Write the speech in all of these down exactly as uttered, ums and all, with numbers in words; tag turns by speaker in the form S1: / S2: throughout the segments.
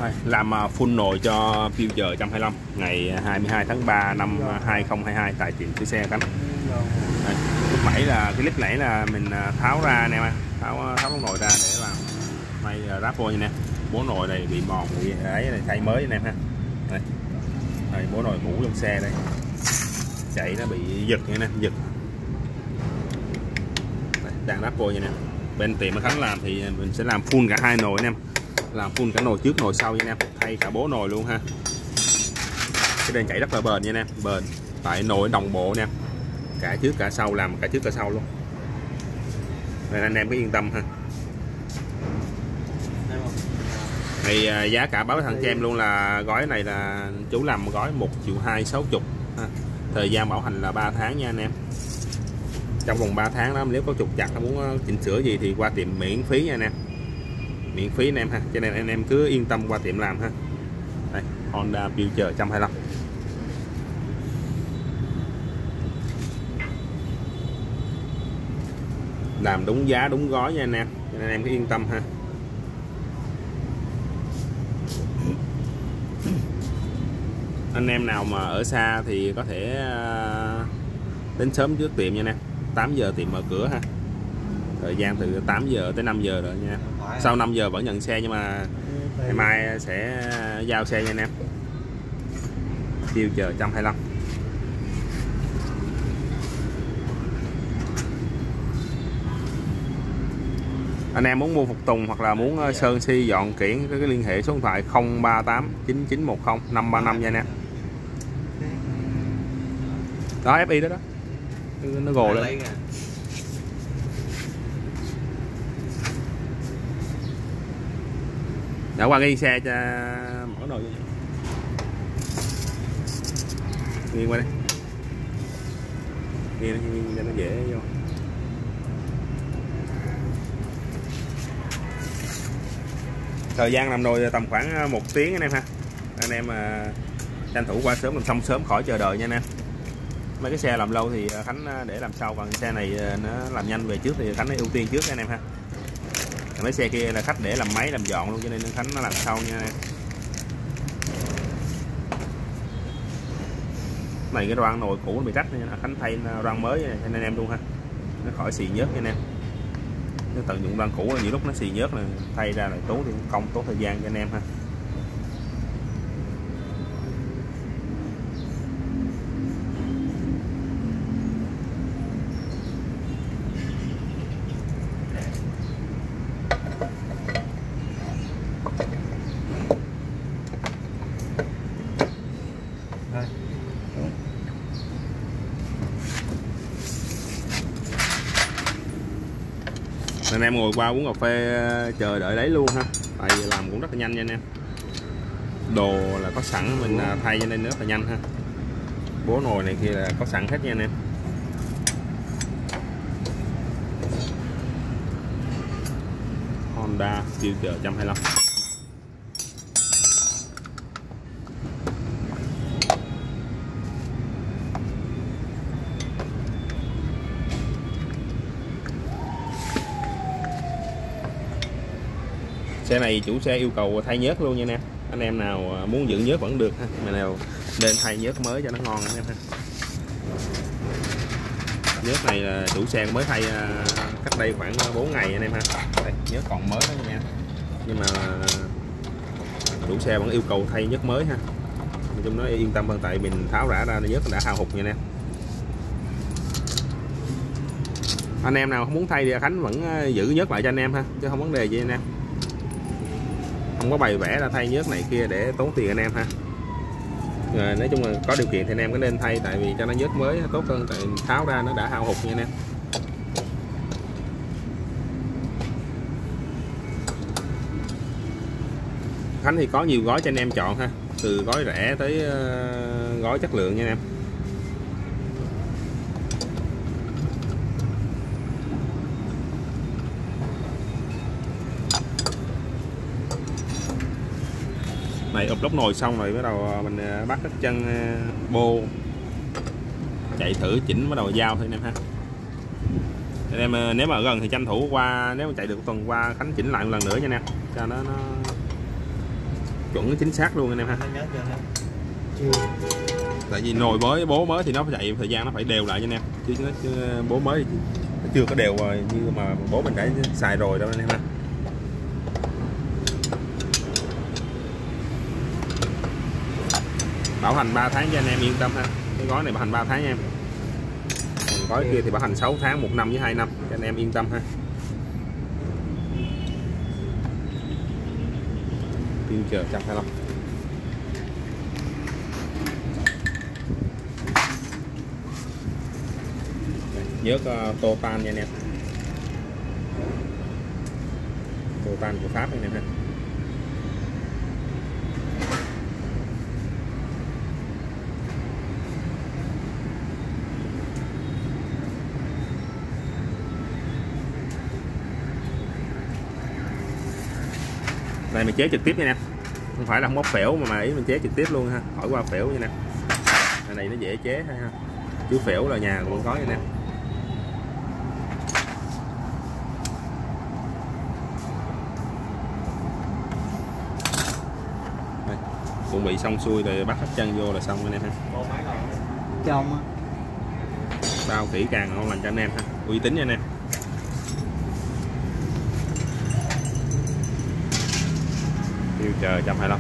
S1: Làm full nồi cho Future một hai lăm ngày hai mươi hai tháng ba năm hai không hai hai tại tiệm sửa xe Khánh. Đây, lúc nãy là cái clip nãy là mình tháo ra anh em, tháo tháo nồi ra để làm may ráp vô nha nè. Bố nồi này bị mòn bị ấy này, thay mới anh em ha. Đây. Đây, bố nồi cũ trong xe đây, chạy nó bị giật nha nè, giật. Đây, đang ráp vô nha nè. Bên tiệm Khánh làm thì mình sẽ làm full cả hai nồi anh em, làm full cả nồi trước nồi sau nha anh em, thay cả bố nồi luôn ha. Cái đèn chạy rất là bền nha anh em, bền tại nồi đồng bộ nha, cả trước cả sau, làm cả trước cả sau luôn nên anh em cứ yên tâm ha. Thì giá cả báo thằng cho em luôn là gói này là chú làm gói một triệu hai sáu chục ha. Thời gian bảo hành là ba tháng nha anh em. Trong vòng ba tháng đó nếu có trục chặt muốn chỉnh sửa gì thì qua tiệm miễn phí nha anh em, miễn phí anh em ha, cho nên anh em cứ yên tâm qua tiệm làm ha. Đây, Honda Future một hai lăm làm đúng giá đúng gói nha anh em, cho nên anh em cứ yên tâm ha. Anh em nào mà ở xa thì có thể đến sớm trước tiệm nha anh em, tám giờ tiệm mở cửa ha, thời gian từ tám giờ tới năm giờ rồi nha. Sau năm giờ vẫn nhận xe nhưng mà ngày mai sẽ giao xe nha anh em. Future một hai lăm anh em muốn mua phục tùng hoặc là muốn sơn si dọn kiển có cái liên hệ số điện thoại không ba tám chín chín một không năm ba năm nha anh em. Đó ép i đó đó, nó gồ lên. Đã qua ghi xe cho mở nồi nghiêng qua đây, nghiêng cho nó dễ vô. Thời gian làm nồi tầm khoảng một tiếng anh em ha, anh em mà tranh thủ qua sớm làm xong sớm khỏi chờ đợi nha anh em. Mấy cái xe làm lâu thì Khánh để làm sau, còn xe này nó làm nhanh về trước thì Khánh ưu tiên trước anh em ha. Mấy xe kia là khách để làm máy làm dọn luôn cho nên Khánh nó làm sau nha anh em. Này cái đoan nồi cũ nó bị rách nên Khánh thay đoan mới cho anh em luôn ha, nó khỏi xì nhớt nha anh em. Nếu tận dụng đoan cũ nhiều lúc nó xì nhớt là thay ra lại tốn thì công tốn thời gian cho anh em ha. Anh em ngồi qua uống cà phê chờ đợi đấy luôn ha, tại vì làm cũng rất là nhanh nha anh em. Đồ là có sẵn mình thay cho nên rất là nhanh ha. Bố nồi này kia là có sẵn hết nha anh em. Honda Future một hai lăm xe này chủ xe yêu cầu thay nhớt luôn nha anh em. Anh em nào muốn giữ nhớt vẫn được ha, mà nào nên thay nhớt mới cho nó ngon anh em ha. Nhớt này là chủ xe mới thay cách đây khoảng bốn ngày anh em ha. Đây, nhớt còn mới đó nha em, nhưng mà chủ xe vẫn yêu cầu thay nhớt mới ha. Nói chung nó yên tâm hơn tại mình tháo rã ra nhớt đã hao hụt nha anh em. Anh em nào không muốn thay thì Khánh vẫn giữ nhớt lại cho anh em ha, chứ không vấn đề gì anh em. Không có bày vẽ ra thay nhớt này kia để tốn tiền anh em ha. Rồi, nói chung là có điều kiện thì anh em có nên thay, tại vì cho nó nhớt mới tốt hơn, tại tháo ra nó đã hao hụt nha anh em. Khánh thì có nhiều gói cho anh em chọn ha, từ gói rẻ tới uh, gói chất lượng nha anh em. Này ụp lốc nồi xong rồi bắt đầu mình bắt cái chân bô chạy thử chỉnh bắt đầu giao thôi anh em ha. Anh em nếu mà gần thì tranh thủ qua, nếu mà chạy được tuần qua Khánh chỉnh lại một lần nữa nha anh em, cho nó, nó chuẩn chính xác luôn anh em ha. Tại vì nồi mới bố mới thì nó phải chạy thời gian nó phải đều lại cho anh em, chứ, chứ bố mới thì nó chưa có đều như mà bố mình đã xài rồi đâu anh em ha. Bảo hành ba tháng cho anh em yên tâm ha. Cái gói này bảo hành ba tháng nha em. Còn gói kia thì bảo hành sáu tháng, một năm với hai năm cho anh em yên tâm ha. Future một trăm hai mươi lăm. Nhớ uh, Total nha anh em. Total của Pháp anh em ha. Đây mình chế trực tiếp nha em, không phải là không có phễu mà mà ý mình chế trực tiếp luôn ha, hỏi qua phễu nha em. Cái này nó dễ chế ha, chứ phễu là nhà cũng có nha em. Đây, chuẩn bị xong xuôi rồi bắt hết chân vô là xong anh em ha.
S2: Trong
S1: bao kỹ càng ngon lành cho anh em ha, uy tín nha anh em. Future một trăm hai mươi lăm.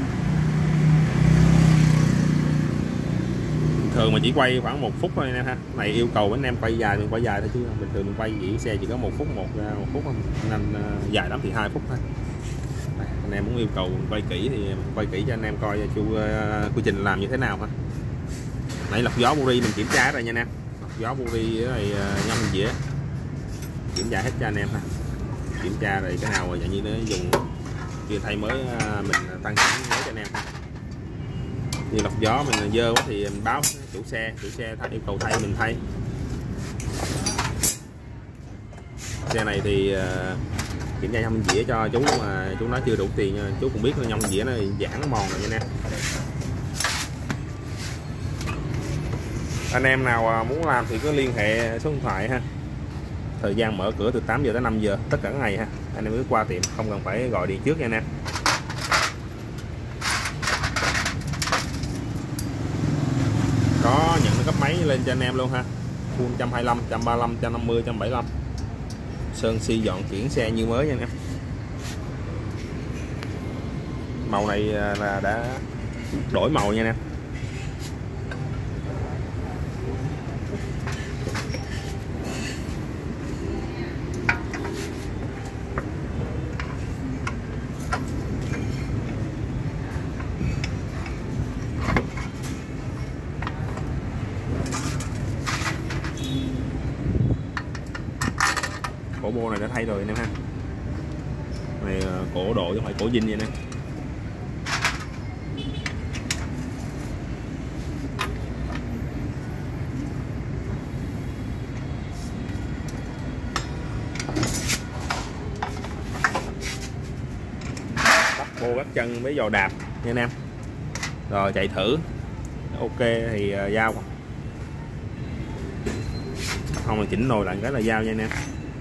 S1: Thường mà chỉ quay khoảng một phút thôi anh em ha. Này yêu cầu anh em quay dài thì quay dài thôi, chứ bình thường mình quay chỉ xe chỉ có một phút một một phút thôi. Nên dài lắm thì hai phút thôi. Đây, anh em muốn yêu cầu quay kỹ thì quay kỹ cho anh em coi chu uh, quy trình làm như thế nào ha. Nãy lọc gió buri mình kiểm tra rồi nha anh em. Lọc gió buri với này uh, nhâm dĩa kiểm tra hết cho anh em ha. Kiểm tra rồi cái nào dạng như nó dùng kia thay mới mình tăng giảm mới cho anh em. Như lọc gió mình dơ quá thì mình báo chủ xe, chủ xe thay, yêu cầu thay mình thay. Xe này thì uh, kiểm tra nhông dĩa cho chú mà chú nói chưa đủ tiền, chú cũng biết nhông dĩa nó giãn nó mòn rồi nha anh em. Anh em nào muốn làm thì cứ liên hệ số điện thoại ha. Thời gian mở cửa từ tám giờ tới năm giờ tất cả các ngày ha. Anh em cứ qua tiệm, không cần phải gọi điện trước nha anh em. Có nhận cấp máy lên cho anh em luôn ha. Full một trăm hai mươi lăm, một trăm ba mươi lăm, một trăm năm mươi, một trăm bảy mươi lăm. Sơn si dọn chuyển xe như mới nha anh em. Màu này là đã đổi màu nha anh em. Cổ bô này đã thay rồi anh em ha. Này cổ độ chứ không phải cổ zin vậy nè. Bắt bô bắt chân với giò đạp nha anh em. Rồi chạy thử ok thì uh, giao, không là chỉnh nồi lại cái là giao nha anh em.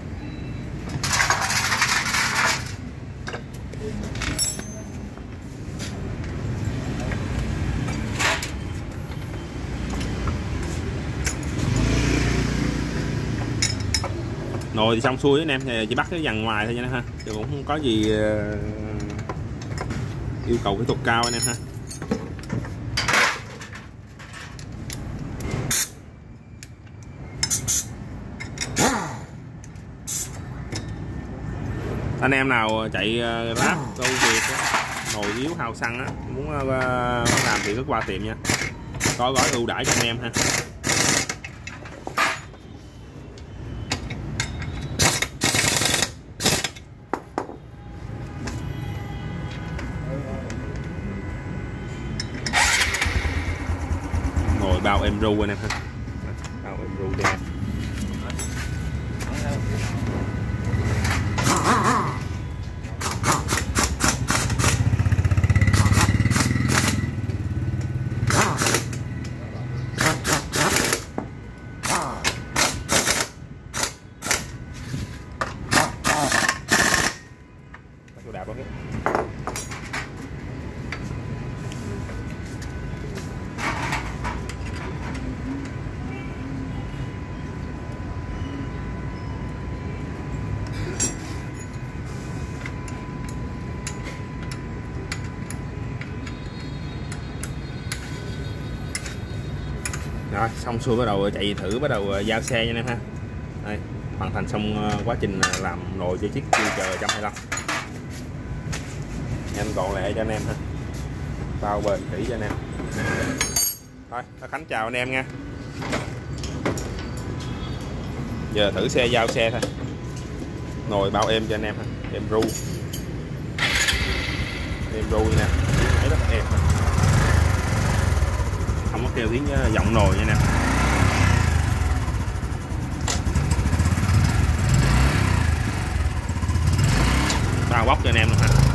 S1: Nồi thì xong xuôi anh em, thì chỉ bắt cái dàn ngoài thôi nha ha, chứ cũng không có gì uh, yêu cầu kỹ thuật cao anh em ha. Anh em nào chạy uh, Grab, Go Việt, nồi yếu hao xăng á, muốn uh, làm thì cứ qua tiệm nha, có gói ưu đãi cho anh em ha. Nồi bao em ru anh em ha, bao em ru cho em. Rồi xong xuôi bắt đầu chạy thử, bắt đầu giao xe nha anh em ha. Đây, hoàn thành xong quá trình làm nồi cho chiếc Future một hai lăm. Em còn lại cho anh em ha, bao bền kỹ cho anh em. Thôi Khánh chào anh em nha. Giờ thử xe giao xe thôi. Nồi bao êm cho anh em ha, êm ru, êm ru nè, thấy rất êm, không có kêu tiếng giọng nồi nha nè. Bao bóc cho anh em luôn ha.